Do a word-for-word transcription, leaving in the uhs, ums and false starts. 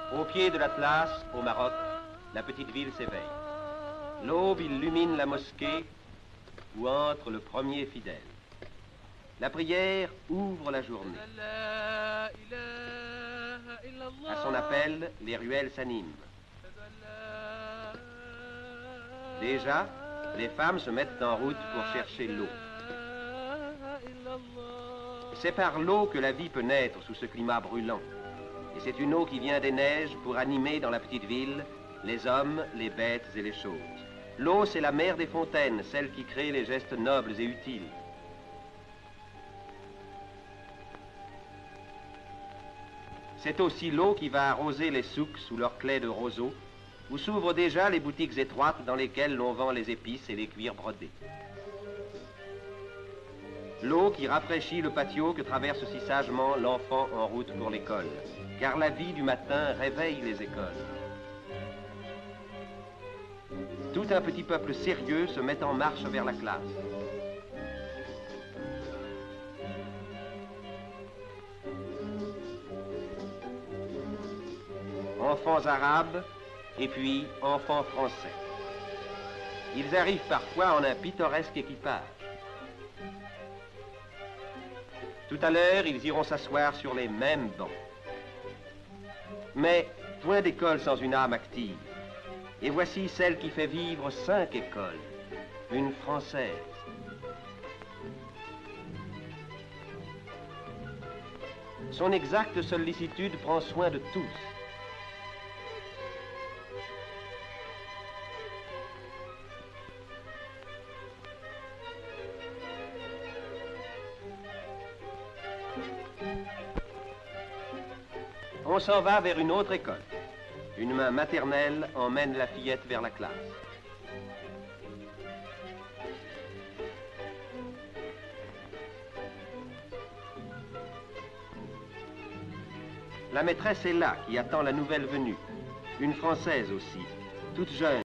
Au pied de l'Atlas, au Maroc, la petite ville s'éveille. L'aube illumine la mosquée où entre le premier fidèle. La prière ouvre la journée. À son appel, les ruelles s'animent. Déjà, les femmes se mettent en route pour chercher l'eau. C'est par l'eau que la vie peut naître sous ce climat brûlant. Et c'est une eau qui vient des neiges pour animer dans la petite ville les hommes, les bêtes et les choses. L'eau, c'est la mère des fontaines, celle qui crée les gestes nobles et utiles. C'est aussi l'eau qui va arroser les souks sous leurs claies de roseaux, où s'ouvrent déjà les boutiques étroites dans lesquelles l'on vend les épices et les cuirs brodés. L'eau qui rafraîchit le patio que traverse si sagement l'enfant en route pour l'école, car la vie du matin réveille les écoles. Tout un petit peuple sérieux se met en marche vers la classe. Enfants arabes et puis enfants français. Ils arrivent parfois en un pittoresque équipage. Tout à l'heure, ils iront s'asseoir sur les mêmes bancs. Mais point d'école sans une âme active. Et voici celle qui fait vivre cinq écoles, une française. Son exacte sollicitude prend soin de tous. On s'en va vers une autre école. Une main maternelle emmène la fillette vers la classe. La maîtresse est là, qui attend la nouvelle venue. Une Française aussi, toute jeune.